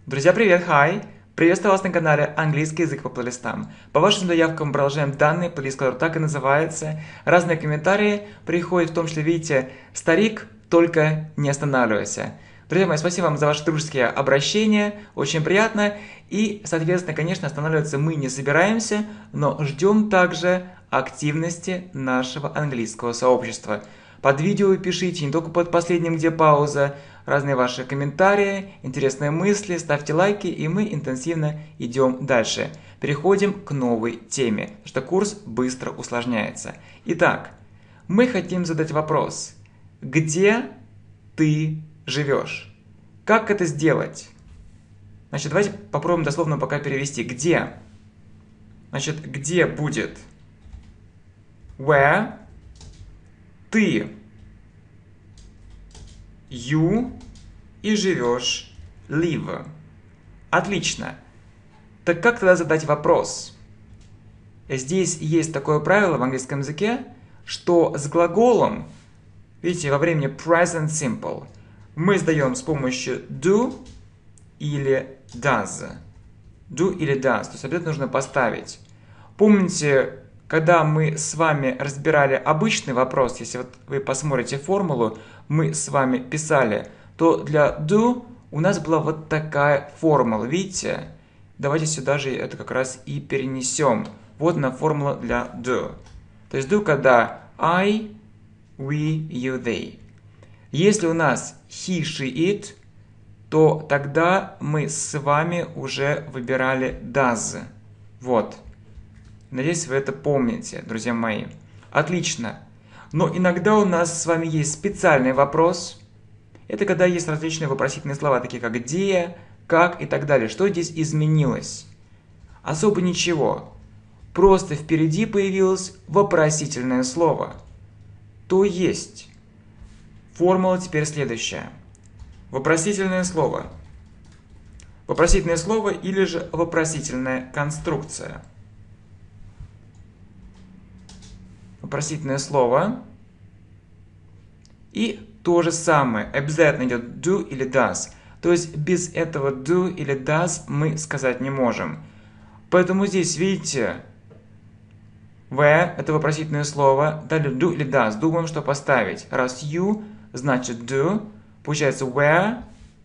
Друзья, привет, хай! Приветствую вас на канале «Английский язык по плейлистам». По вашим заявкам продолжаем данный плейлист, который так и называется. Разные комментарии приходят, в том числе, видите, «Старик, только не останавливайся». Друзья мои, спасибо вам за ваши дружеские обращения, очень приятно. И, соответственно, конечно, останавливаться мы не собираемся, но ждем также активности нашего английского сообщества. Под видео пишите, не только под последним, где пауза, разные ваши комментарии, интересные мысли, ставьте лайки, и мы интенсивно идем дальше. Переходим к новой теме, потому что курс быстро усложняется. Итак, мы хотим задать вопрос. Где ты живешь? Как это сделать? Значит, давайте попробуем дословно пока перевести. Где? Значит, где будет? Where? Ты, you и живешь live. Отлично. Так как тогда задать вопрос? Здесь есть такое правило в английском языке, что с глаголом, видите, во времени present simple, мы задаем с помощью do или does. Do или does, то есть обязательно нужно поставить. Помните, когда мы с вами разбирали обычный вопрос, если вот вы посмотрите формулу, мы с вами писали, то для do у нас была вот такая формула, видите? Давайте сюда же это как раз и перенесем. Вот она формула для do. То есть do, когда I, we, you, they. Если у нас he, she, it, то тогда мы с вами уже выбирали does. Вот. Надеюсь, вы это помните, друзья мои. Отлично. Но иногда у нас с вами есть специальный вопрос. Это когда есть различные вопросительные слова, такие как где, как и так далее. Что здесь изменилось? Особо ничего. Просто впереди появилось вопросительное слово. То есть, формула теперь следующая. Вопросительное слово. Вопросительное слово или же вопросительная конструкция. Вопросительное слово. И то же самое. Обязательно идет do или does. То есть без этого do или does мы сказать не можем. Поэтому здесь, видите, where это вопросительное слово. Далее do или does. Думаем, что поставить. Раз you, значит do. Получается where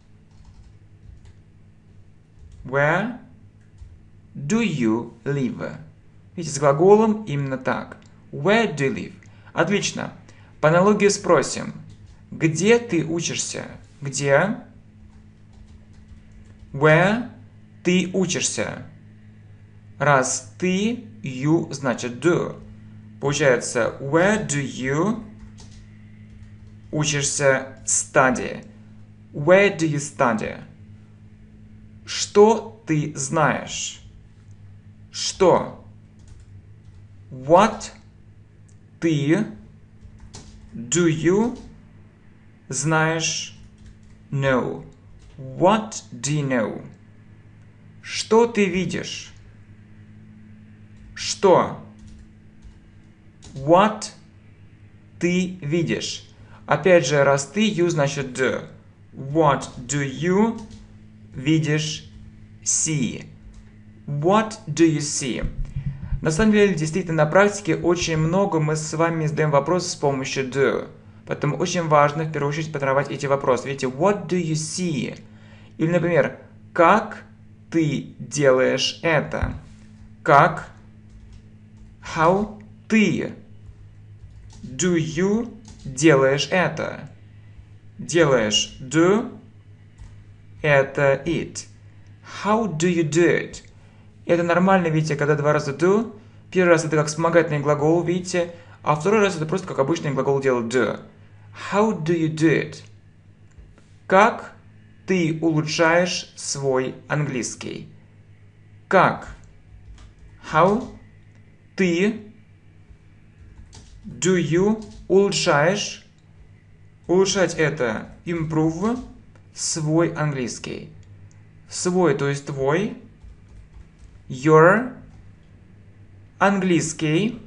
do you live? Видите, с глаголом именно так. Where do you live? Отлично. По аналогии спросим. Где ты учишься? Где? Where ты учишься? Раз ты, you, значит do. Получается, where do you учишься study? Where do you study? Что ты знаешь? Что? What ты, do you, знаешь, know. What do you know? Что ты видишь? Что? What ты видишь? Опять же, раз ты, you, значит do. What do you видишь? See. What do you see? На самом деле, действительно, на практике очень много мы с вами задаем вопросы с помощью do. Поэтому очень важно, в первую очередь, потренировать эти вопросы. Видите, what do you see? Или, например, как ты делаешь это? Как? How ты? Do you делаешь это? Делаешь do? Это it. How do you do it? Это нормально, видите, когда два раза do. Первый раз это как вспомогательный глагол, видите, а второй раз это просто как обычный глагол делает do. How do you do it? Как ты улучшаешь свой английский? Как? How? Ты? Do you? Улучшаешь? Улучшать это improve свой английский. Свой, то есть твой. Your английский.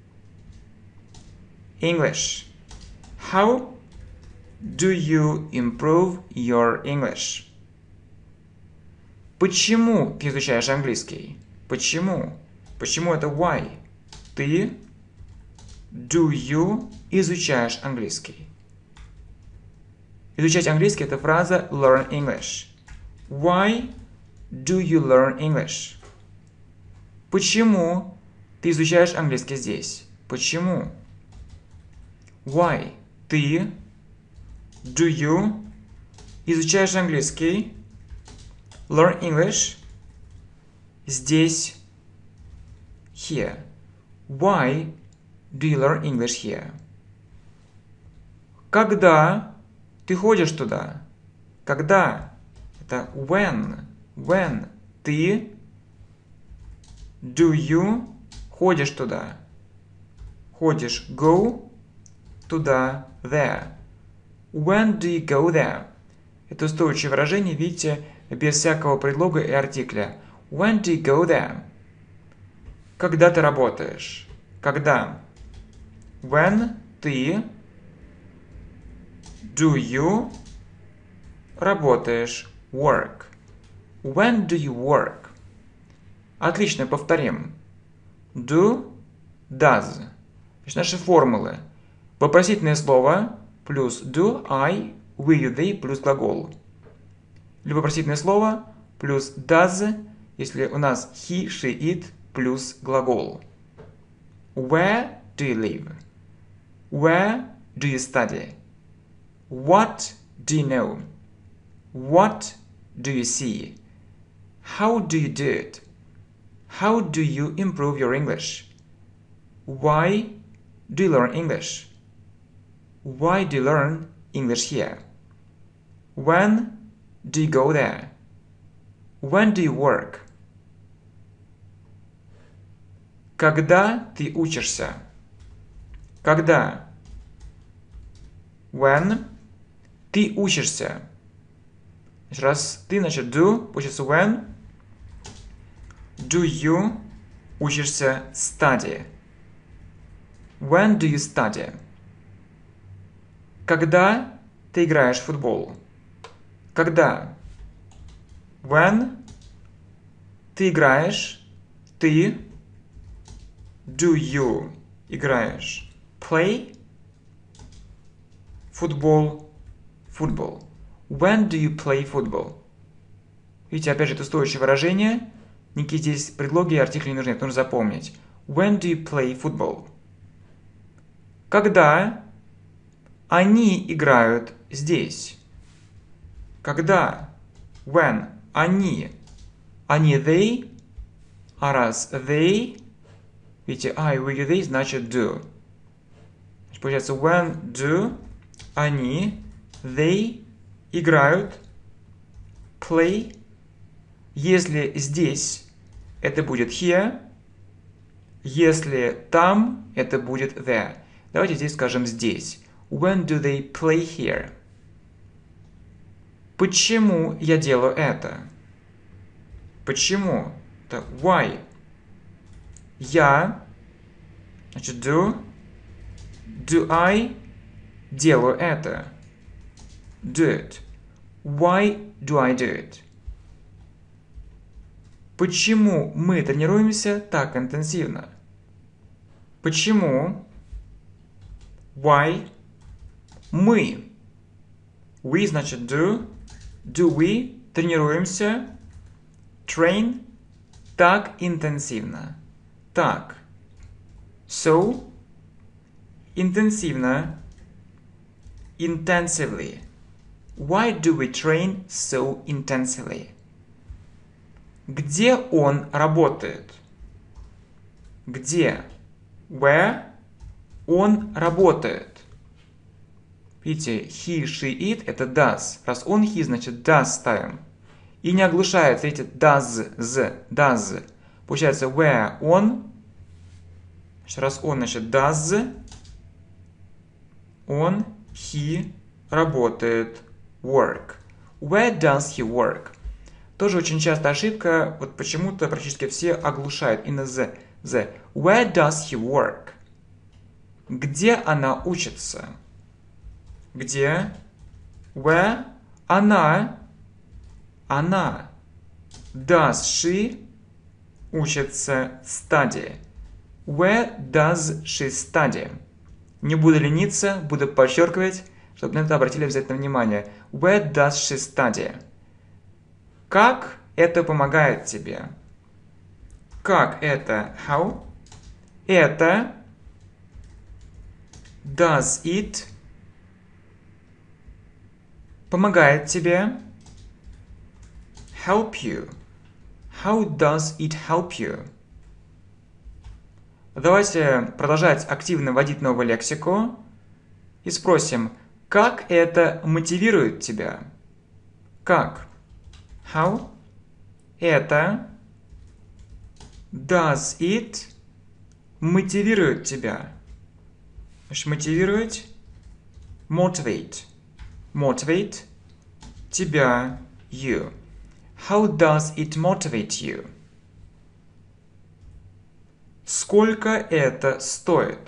English. How do you improve your English? Почему ты изучаешь английский? Почему? Почему это why? Ты, do you, изучаешь английский. Изучать английский – это фраза learn English. Why do you learn English? Почему ты изучаешь английский здесь? Почему? Why? Ты, do you, изучаешь английский, learn English, здесь, here. Why do you learn English here? Когда ты ходишь туда? Когда? Это when. When. Ты, do you, ходишь туда. Ходишь, go, туда, there. When do you go there? Это устойчивое выражение, видите, без всякого предлога и артикля. When do you go there? Когда ты работаешь? Когда? When ты, do you, работаешь, work. When do you work? Отлично, повторим. Do, does. Значит, наши формулы. Вопросительное слово плюс do, I, we, you, they плюс глагол. Или вопросительное слово плюс does, если у нас he, she, it плюс глагол. Where do you live? Where do you study? What do you know? What do you see? How do you do it? How do you improve your English? Why do you learn English? Why do you learn English here? When do you go there? When do you work? Когда ты учишься? Когда? When ты учишься? Раз ты, значит do, получится when. Do you учишься study? When do you study? Когда ты играешь в футбол? Когда? When ты играешь, ты, do you, играешь, play, футбол, football. When do you play football? Видите, опять же, это устойчивое выражение. Никакие здесь предлоги и артикли не нужны, это нужно запомнить. When do you play football? Когда они играют здесь? Когда? When? Они. Они they. А раз they, видите, I, we, you, they, значит do. Значит, получается when do, они, they, играют, play. Если здесь, это будет here. Если там, это будет there. Давайте здесь скажем здесь. When do they play here? Почему я делаю это? Почему? Это why. Я, значит, do I делаю это? Do it. Why do I do it? Почему мы тренируемся так интенсивно? Почему? Why? Мы. We значит do. Do we тренируемся? Train так интенсивно. Так. So интенсивно. Intensively. Why do we train so intensively? Где он работает? Где? Where? Он работает. Видите, he, she, it это does. Раз он he, значит does ставим. И не оглушается, видите, does. Получается where он. Значит, раз он, значит does. Он, he, работает. Work. Where does he work? Тоже очень часто ошибка, вот почему-то практически все оглушают именно the. Where does he work? Где она учится? Где? Where? Она. does she учится study? Where does she study? Не буду лениться, буду подчеркивать, чтобы на это обратили обязательно внимание. Where does she study? Как это помогает тебе? Как это? How? Это does it помогает тебе? Help you. How does it help you? Давайте продолжать активно вводить новую лексику и спросим, как это мотивирует тебя? Как? How? Это does it мотивирует тебя? Значит, мотивировать motivate. Motivate тебя you. How does it motivate you? Сколько это стоит?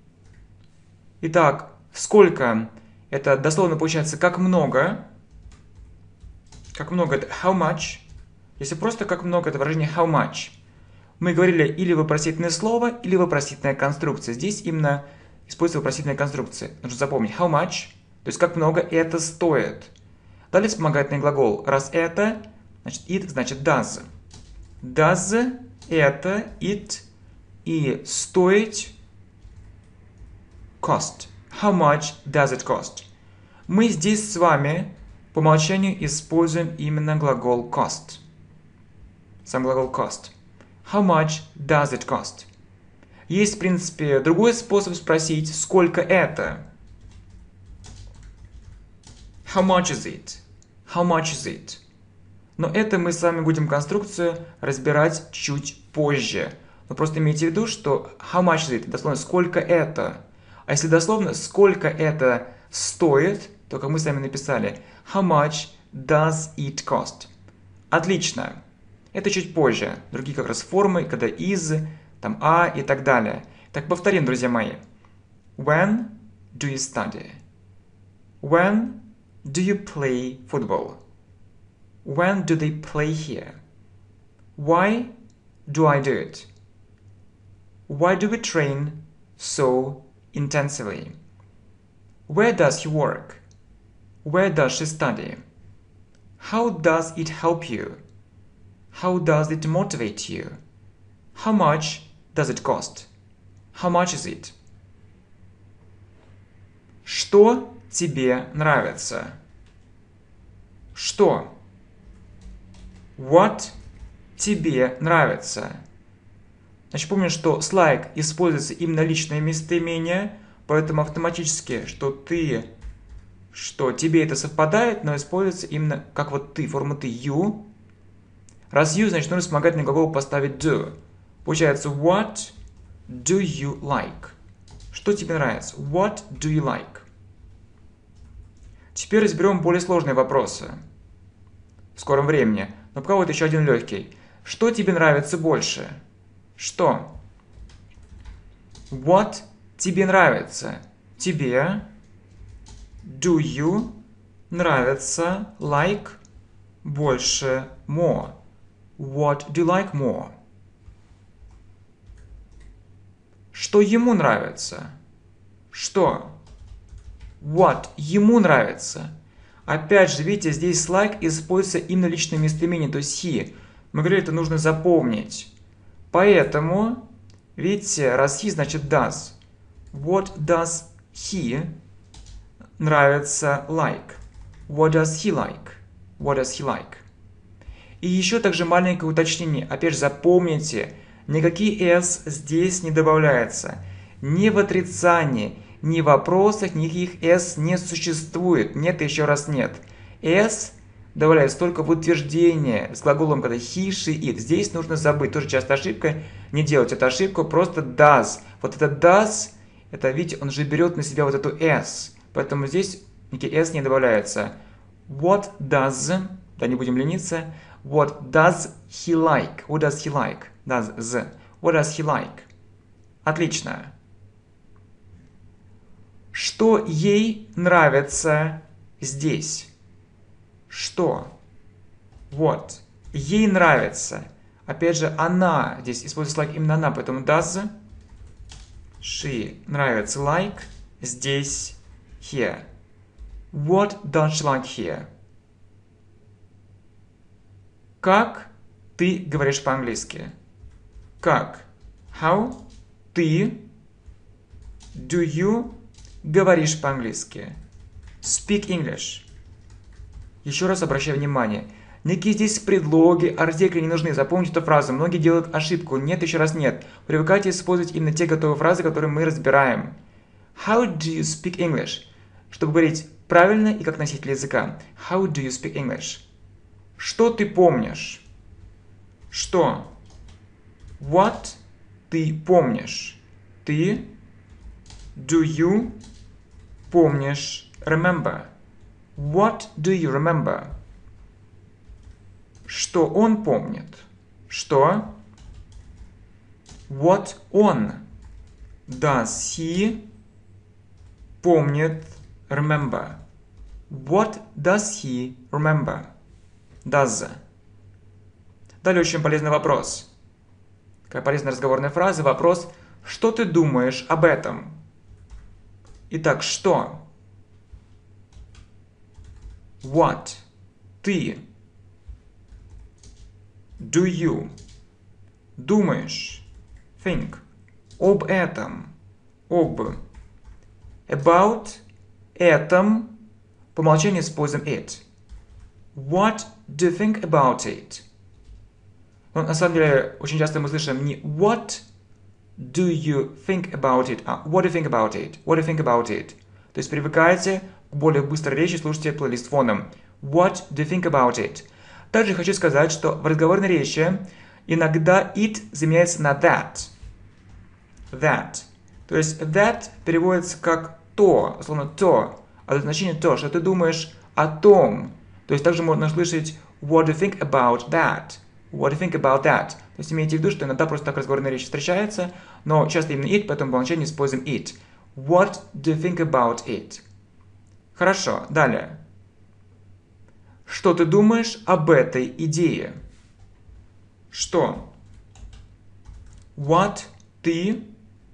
Итак, сколько это дословно получается как много. Как много это how much. Если просто как много, это выражение how much. Мы говорили или вопросительное слово, или вопросительная конструкция. Здесь именно используется вопросительная конструкция. Нужно запомнить how much, то есть как много это стоит. Далее вспомогательный глагол. Раз это, значит it, значит does. Does это it и стоить cost. How much does it cost? Мы здесь с вами по умолчанию используем именно глагол cost. Сам глагол cost. How much does it cost? Есть, в принципе, другой способ спросить, сколько это. How much is it? How much is it? Но это мы с вами будем конструкцию разбирать чуть позже. Но просто имейте в виду, что how much is it? Дословно, сколько это. А если дословно, сколько это стоит, то, как мы с вами написали, how much does it cost? Отлично. Это чуть позже. Другие как раз формы, когда is, там и так далее. Так, повторим, друзья мои. When do you study? When do you play football? When do they play here? Why do I do it? Why do we train so intensively? Where does he work? Where does she study? How does it help you? How does it motivate you? How much does it cost? How much is it? Что тебе нравится? Что? What тебе нравится? Значит, помню, что с like используется именно личное местоимение, поэтому автоматически, что тебе это совпадает, но используется именно как вот ты, форма ты, you. Раз you, значит, нужно вспомогательный глагол поставить do. Получается, what do you like? Что тебе нравится? What do you like? Теперь разберем более сложные вопросы в скором времени. Но пока вот еще один легкий. Что тебе нравится больше? Что? What тебе нравится? Тебе? Do you нравится like больше more? What do you like more? Что ему нравится? Что? What ему нравится? Опять же, видите, здесь like используется именно личное местоимение, то есть he. Мы говорили, это нужно запомнить. Поэтому, видите, раз he, значит does. What does he нравится like? What does he like? What does he like? И еще также маленькое уточнение. Опять же, запомните, никакие s здесь не добавляются. Ни в отрицании, ни в вопросах никаких s не существует. Нет, еще раз нет. S добавляется только в утверждение с глаголом, когда he, she, it. Здесь нужно забыть. Тоже часто ошибка. Не делать эту ошибку, просто does. Вот это does, это, видите, он же берет на себя вот эту s. Поэтому здесь никакие s не добавляются. What does, да не будем лениться. What does he like? What does he like? Does. What does he like? Отлично. Что ей нравится здесь? Что? What? Ей нравится. Опять же, она. Здесь используется like именно она, поэтому does. She нравится like. Здесь here. What does she like here? Как ты говоришь по-английски? Как? How? Ты? Do you? Говоришь по-английски? Speak English. Еще раз обращаю внимание. Никакие здесь предлоги, артикли не нужны. Запомните эту фразу. Многие делают ошибку. Нет, еще раз нет. Привыкайте использовать именно те готовые фразы, которые мы разбираем. How do you speak English? Чтобы говорить правильно и как носитель языка. How do you speak English? Что ты помнишь? Что? What ты помнишь? Ты? Do you? Помнишь? Remember. What do you remember? Что он помнит? Что? What он? Does he? Помнит? Remember. What does he remember? Does. Далее очень полезный вопрос. Какая полезная разговорная фраза. Вопрос. Что ты думаешь об этом? Итак, что? What? Ты? Do you? Думаешь? Think. Об этом. Об. About. Этом. По умолчанию используем it. What do you think about it? Но на самом деле, очень часто мы слышим не what do you think about it, а what do you think about it? What do you think about it? То есть привыкайте к более быстрой речи, слушайте плейлист фоном. What do you think about it? Также хочу сказать, что в разговорной речи иногда it заменяется на that. That. То есть that переводится как то, словно то, а значение то, что ты думаешь о том. То есть также можно слышать what do you think about that? What do you think about that? То есть имейте в виду, что иногда просто так разговорная речь встречается, но часто именно it, поэтому по умолчанию используем it. What do you think about it? Хорошо, далее. Что ты думаешь об этой идее? Что? What ты?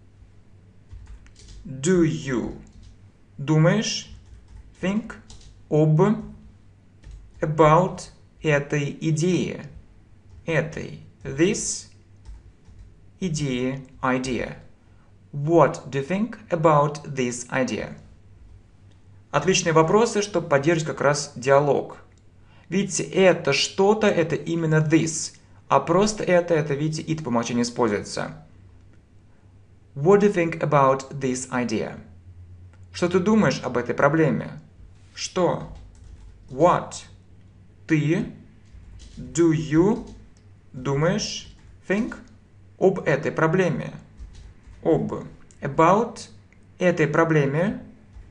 Do you? Думаешь? Think? Об? About этой идее? Этой. This. Идея. Idea. What do you think about this idea? Отличные вопросы, чтобы поддерживать как раз диалог. Видите, это что-то, это именно this. А просто это, видите, it по умолчанию используется. What do you think about this idea? Что ты думаешь об этой проблеме? Что? What? Ты? Do you? Думаешь? Think? Об этой проблеме. Об. About этой проблеме.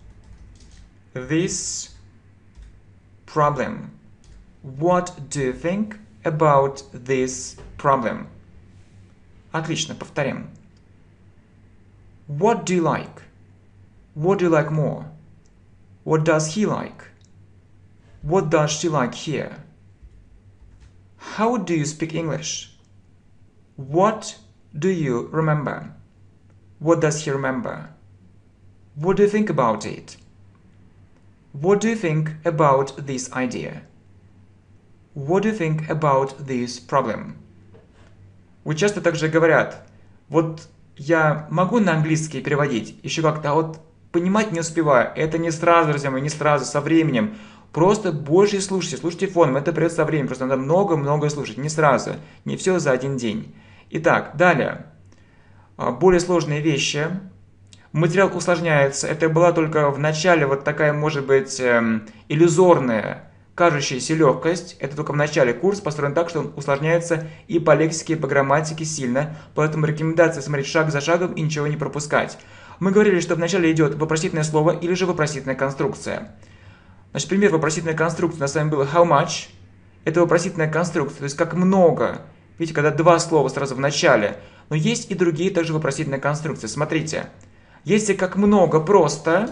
This problem. What do you think about this problem? Отлично, повторим. What do you like? What do you like more? What does he like? What does she like here? How do you speak English? What do you remember? What does he remember? What do you think about it? What do you think about this idea? What do you think about this problem? Вот часто также говорят, вот я могу на английский переводить, еще как-то, а вот понимать не успеваю. Это не сразу, друзья мои, не сразу, со временем. Просто больше слушайте фоном, это придет со временем, просто надо много-много слушать, не сразу, не все за один день. Итак, далее. Более сложные вещи. Материал усложняется. Это была только в начале вот такая, может быть, иллюзорная, кажущаяся легкость. Это только в начале. Курс построен так, что он усложняется и по лексике, и по грамматике сильно. Поэтому рекомендация смотреть шаг за шагом и ничего не пропускать. Мы говорили, что вначале идет вопросительное слово или же вопросительная конструкция. Значит, пример вопросительной конструкции у нас с вами было how much. Это вопросительная конструкция, то есть как много. Видите, когда два слова сразу в начале. Но есть и другие также вопросительные конструкции. Смотрите. Если как много просто,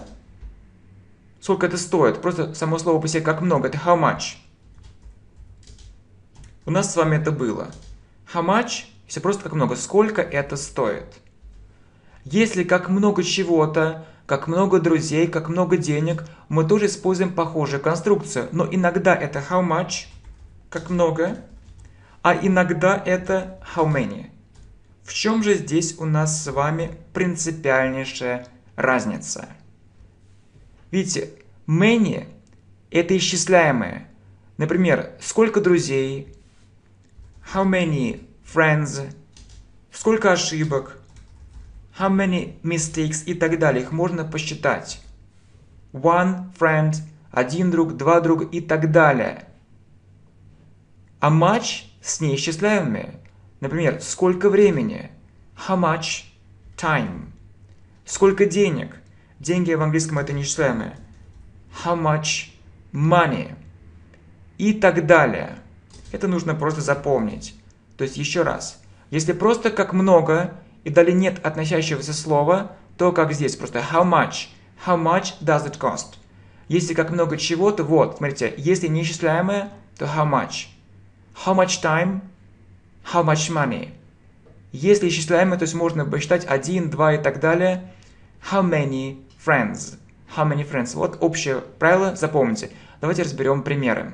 сколько это стоит? Просто само слово по себе как много, это how much. У нас с вами это было. How much? Все просто как много. Сколько это стоит? Если как много чего-то, как много друзей, как много денег, мы тоже используем похожую конструкцию. Но иногда это how much, как много, а иногда это how many. В чем же здесь у нас с вами принципиальнейшая разница? Видите, many – это исчисляемое. Например, сколько друзей, how many friends, сколько ошибок, how many mistakes и так далее. Их можно посчитать. One friend, один друг, два друга и так далее. А much с неисчисляемыми. Например, сколько времени? How much time? Сколько денег? Деньги в английском это неисчисляемые. How much money? И так далее. Это нужно просто запомнить. То есть еще раз. Если просто как много и далее нет относящегося слова, то как здесь просто how much? How much does it cost? Если как много чего-то, вот, смотрите, если неисчисляемое, то how much? How much time? How much money? Если исчисляемое, то есть можно посчитать 1, 2 и так далее. How many friends? How many friends? Вот общее правило, запомните. Давайте разберем примеры.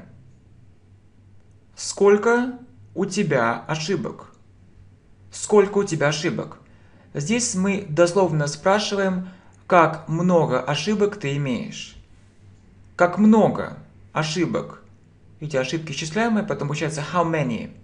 Сколько у тебя ошибок? Сколько у тебя ошибок? Здесь мы дословно спрашиваем, как много ошибок ты имеешь. Как много ошибок. Видите, ошибки исчисляемые, потом получается how many.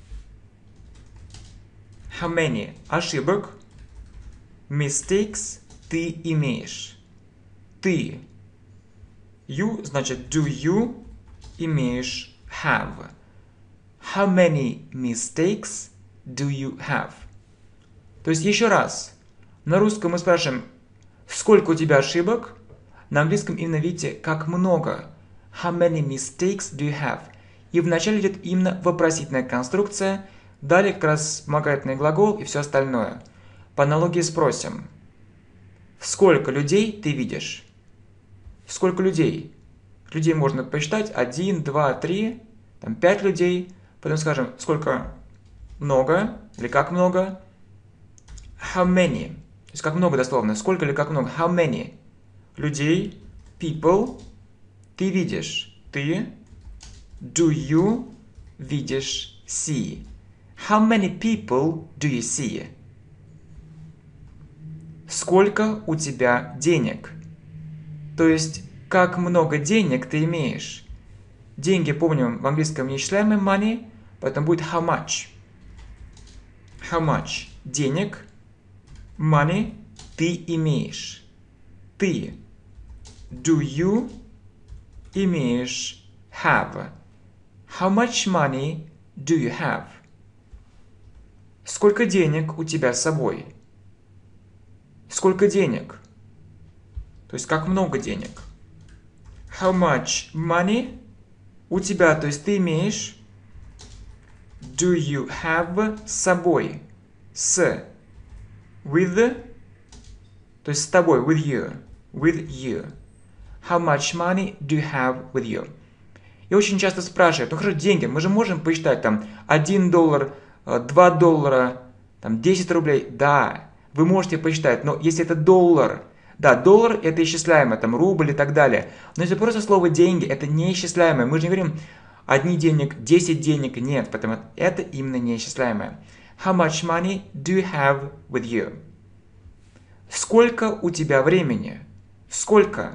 How many ошибок, mistakes ты имеешь. Ты. You значит do you имеешь have. How many mistakes do you have? То есть еще раз. На русском мы спрашиваем, сколько у тебя ошибок? На английском именно видите, как много. How many mistakes do you have? И вначале идет именно вопросительная конструкция. Далее как раз вспомогательный глагол и все остальное. По аналогии спросим. Сколько людей ты видишь? Сколько людей? Людей можно посчитать. 1, 2, 3, 5 людей. Потом скажем, сколько много или как много. How many? То есть как много дословно. Сколько или как много. How many? Людей. People. Ты видишь. Ты. Do you видишь. See. How many people do you see? Сколько у тебя денег? То есть, как много денег ты имеешь? Деньги, помним, в английском неисчисляемый money, поэтому будет how much. How much? Денег. Money. Ты имеешь. Ты. Do you имеешь have? How much money do you have? Сколько денег у тебя с собой? Сколько денег? То есть, как много денег? How much money у тебя, то есть, ты имеешь. Do you have с собой? С. With. То есть, с тобой. With you. With you. How much money do you have with you? И очень часто спрашивают, ну хорошо, деньги, мы же можем посчитать там $1, $2, там 10 рублей. Да, вы можете посчитать, но если это доллар, да, доллар это исчисляемое, там рубль и так далее. Но если просто слово деньги, это неисчисляемое. Мы же не говорим одни денег, 10 денег, нет, потому что это именно неисчисляемое. How much money do you have with you? Сколько у тебя времени? Сколько?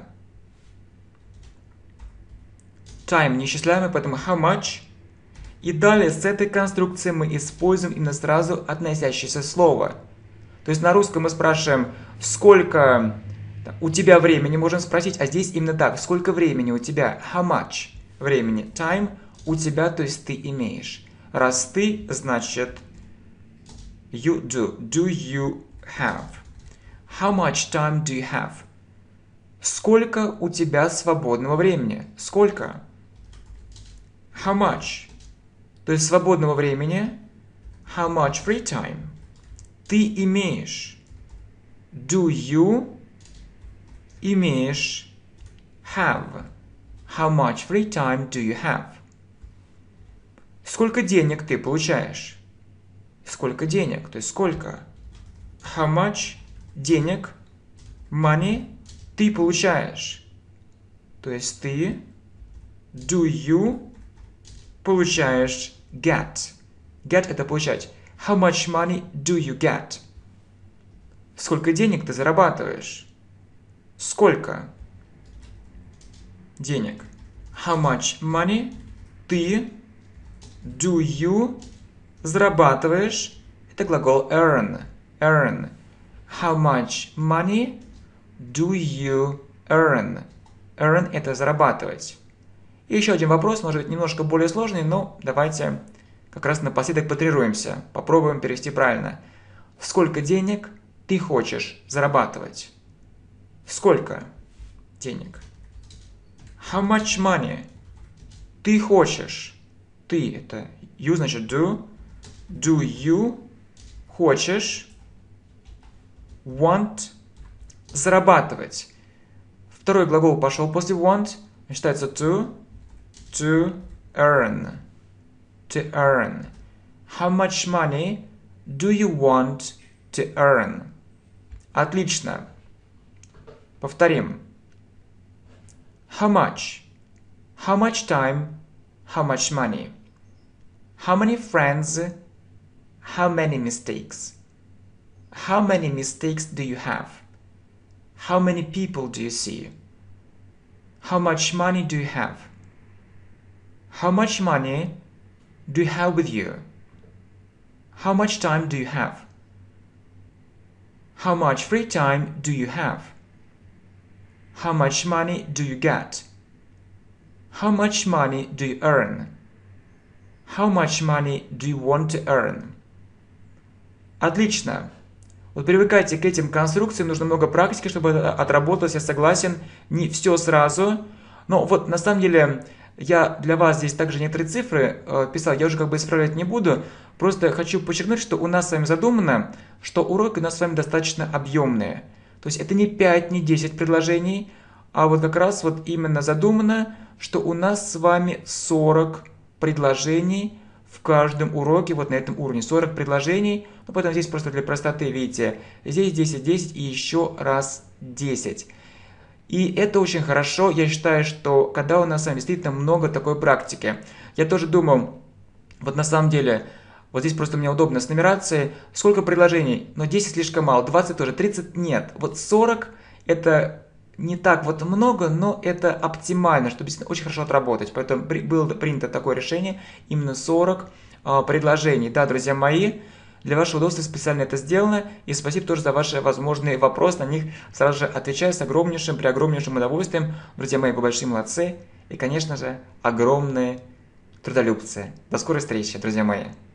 Time неисчисляемый, поэтому how much. И далее с этой конструкцией мы используем именно сразу относящееся слово. То есть на русском мы спрашиваем, сколько у тебя времени, можем спросить, а здесь именно так, сколько времени у тебя, how much времени, time у тебя, то есть ты имеешь. Раз ты, значит you do you have. How much time do you have? Сколько у тебя свободного времени? Сколько? How much? То есть свободного времени. How much free time? Ты имеешь. Do you имеешь have? How much free time do you have? Сколько денег ты получаешь? Сколько денег? То есть сколько? How much денег, money, ты получаешь? То есть ты, do you, получаешь get. Get – это получать. How much money do you get? Сколько денег ты зарабатываешь? Сколько денег? How much money ты, do you, зарабатываешь? Это глагол earn. Earn. How much money do you earn? Earn – это зарабатывать. И еще один вопрос, может быть, немножко более сложный, но давайте как раз напоследок потренируемся. Попробуем перевести правильно. Сколько денег ты хочешь зарабатывать? Сколько денег? How much money? Ты хочешь. Ты – это you, значит do. Do you хочешь want зарабатывать? Второй глагол пошел после want. Считается to earn. To earn. How much money do you want to earn? Отлично. Повторим. How much? How much time? How much money? How many friends? How many mistakes? How many mistakes do you have? How many people do you see? How much money do you have? How much money do you have with you? How much time do you have? How much free time do you have? How much money do you get? How much money do you earn? How much money do you want to earn? Отлично. Вот привыкайте к этим конструкциям, нужно много практики, чтобы это отработалось, я согласен, не все сразу. Но вот на самом деле я для вас здесь также некоторые цифры писал, я уже как бы исправлять не буду. Просто хочу подчеркнуть, что у нас с вами задумано, что уроки у нас с вами достаточно объемные. То есть это не 5, не 10 предложений, а вот как раз вот именно задумано, что у нас с вами 40 предложений в каждом уроке, вот на этом уровне. 40 предложений, но потом здесь просто для простоты, видите, здесь 10, 10 и еще раз 10. И это очень хорошо, я считаю, что когда у нас с вами действительно много такой практики. Я тоже думал, вот на самом деле, вот здесь просто мне удобно с нумерацией, сколько предложений, но 10 слишком мало, 20 тоже, 30 нет. Вот 40 это не так вот много, но это оптимально, чтобы действительно очень хорошо отработать. Поэтому было принято такое решение, именно 40 предложений. Да, друзья мои, для вашего удобства специально это сделано. И спасибо тоже за ваши возможные вопросы. На них сразу же отвечаю с огромнейшим, преогромнейшим удовольствием. Друзья мои, вы большие молодцы. И, конечно же, огромные трудолюбцы. До скорой встречи, друзья мои.